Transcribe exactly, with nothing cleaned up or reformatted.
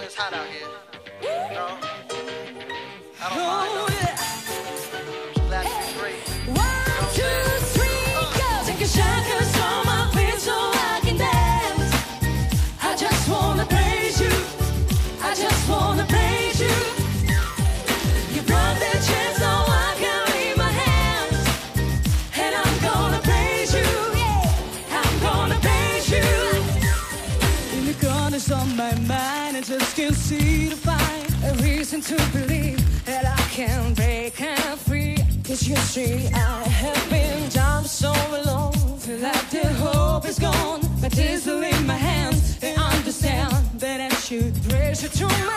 it's hot out here. No, I don't mind. Oh, yeah. I'm glad to be free. One, two, three, go. Take a shot, 'cause all my feet so I can dance. I just wanna praise you. I just wanna praise you. You brought that chance, so I can leave my hands. And I'm gonna praise you. Yeah, I'm gonna praise you. In the corners of my mind, I just can't see to find a reason to believe that I can break and free. 'Cause you see, I have been down so long, feel like the hope is gone, but it's still in my hands. And understand that I should praise you to